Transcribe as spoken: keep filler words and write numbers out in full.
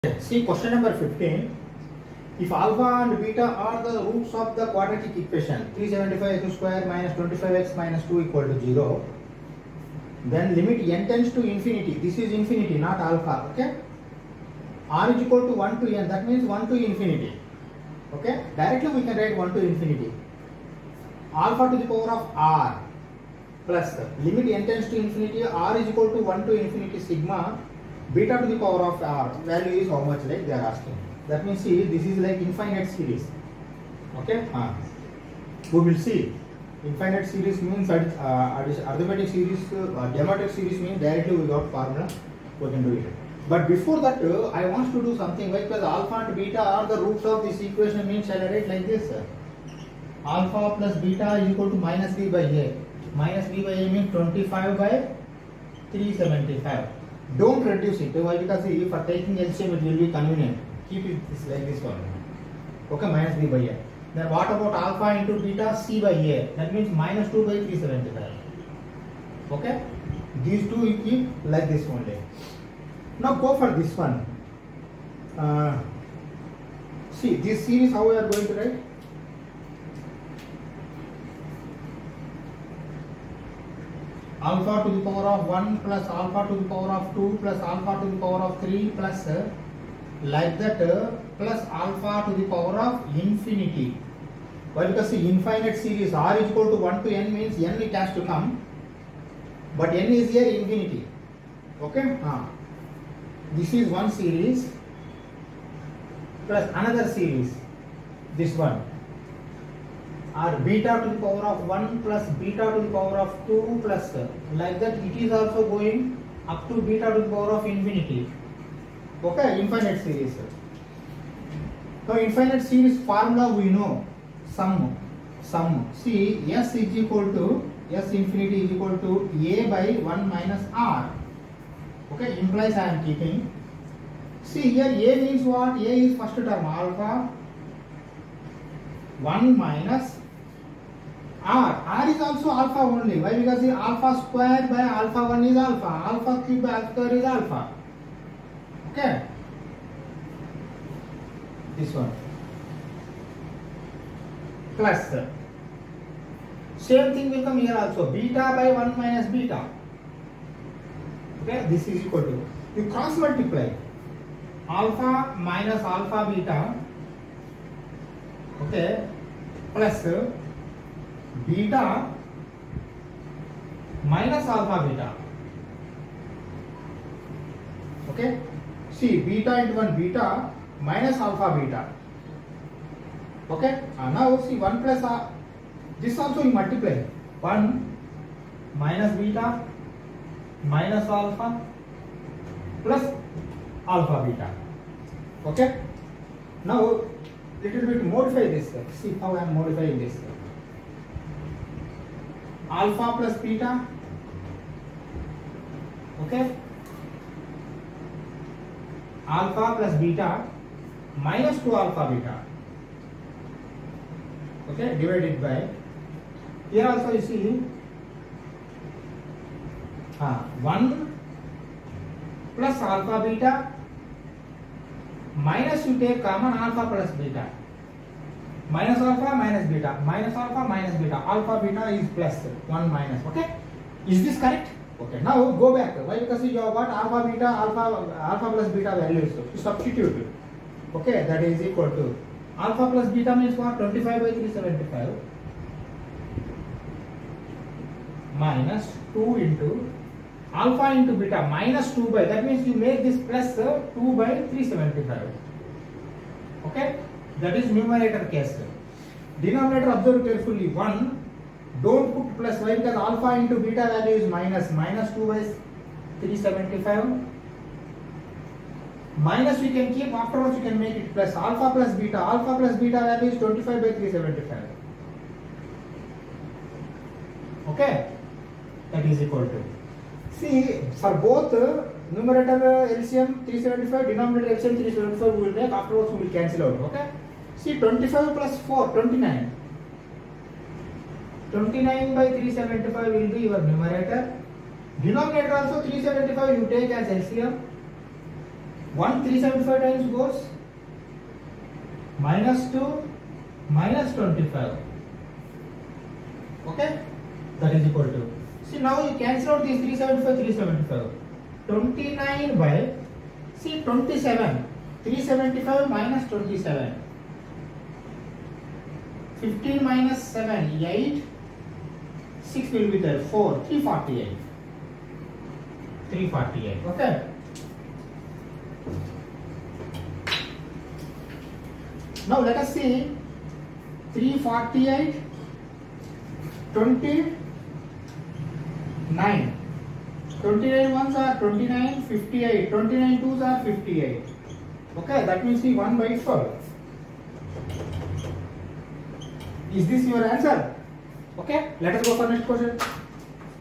See question number fifteen. If alpha and beta are the roots of the quadratic equation three seventy-five x square minus twenty-five x minus two equal to zero, then limit n tends to infinity. This is infinity, not alpha. Okay. R is equal to one to n. That means one to infinity. Okay. Directly we can write one to infinity. Alpha to the power of r plus limit n tends to infinity. R is equal to one to infinity sigma. Beta to the power of r value is how much, like they are asking. That means see, this is like infinite series. Okay, uh, we will see. Infinite series means uh, arithmetic series, uh, geometric series means directly we got formula, we can do it. But before that, uh, I want to do something like, because alpha and beta are the roots of this equation, means shall I write like this? Alpha plus beta is equal to minus b by a. Minus b by a means twenty-five by three seventy-five. Don't reduce it. Why? Because if for taking L C M it will be convenient. Keep it this, like this one. Okay, minus b by a. Then what about alpha into beta? C by a. That means minus two by three seventy-five. Okay, these two you keep like this only. Now go for this one. Uh, see this series how we are going to write. Alpha to the power of one plus alpha to the power of two plus alpha to the power of three plus uh, like that uh, plus alpha to the power of infinity. Why? Because the infinite series r is equal to one to n means n it has to come, but n is here infinity. Okay, ah. This is one series plus another series, this one. Or beta to the power of one plus beta to the power of two plus uh, like that it is also going up to beta to the power of infinity. Okay, infinite series. So infinite series formula we know, sum, sum. See, S is equal to, S infinity is equal to a by one minus r. Okay, implies I am keeping. See here a means what? A is first term alpha one minus r. R is also alpha only. Why? Because the alpha square by alpha one is alpha. Alpha cube by alpha square is alpha. Okay. This one. Plus. Same thing will come here also. Beta by one minus beta. Okay. This is equal to. You cross multiply. Alpha minus alpha beta. Okay. Plus beta minus alpha beta. Okay. See, beta into one beta minus alpha beta. Okay. And now see one plus uh, this also you multiply. one minus beta minus alpha plus alpha beta. Okay. Now little bit modify this. See how I am modifying this. Alpha plus beta. Okay. Alpha plus beta minus two alpha beta. Okay. Divided by. Here also you see. Ah, one plus alpha beta minus you take common alpha plus beta. Minus alpha minus beta. Minus alpha minus beta. Alpha beta is plus one minus. Okay. Is this correct? Okay. Now go back. Why? Because you have got alpha beta, alpha, alpha plus beta values. So substitute. Okay. That is equal to alpha plus beta means what? twenty-five by three seventy-five minus two into alpha into beta minus two by, that means you make this plus uh, two by three seventy-five. Okay. That is numerator case. Denominator observe carefully. one. Don't put plus. Why? Because alpha into beta value is minus. Minus two by three seventy-five. Minus we can keep, afterwards you can make it plus. Alpha plus beta. Alpha plus beta value is twenty-five by three seventy-five. Okay. That is equal to. See, for both uh, numerator uh, L C M three seventy-five, denominator L C M three seventy-five we will take, afterwards we will cancel out. Okay. See, twenty-five plus four, twenty-nine. twenty-nine by three seventy-five will be your numerator. Denominator also three seventy-five you take as L C M. one three seventy-five times goes minus two minus twenty-five. Okay, that is equal to, see now you cancel out these three seventy-five, three seventy-five, twenty-nine by, see twenty-seven, three seventy-five minus twenty-seven, fifteen minus seven, eight, six will be there, four, three forty-eight, three forty-eight. Okay. Now let us see three forty-eight, twenty-nine. twenty-nine ones are twenty-nine, fifty-eight. twenty-nine twos are fifty-eight. Okay, that means the one by twelve. Is this your answer? Okay, let us go for next question.